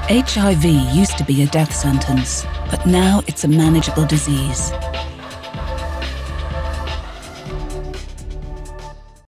HIV used to be a death sentence, but now it's a manageable disease.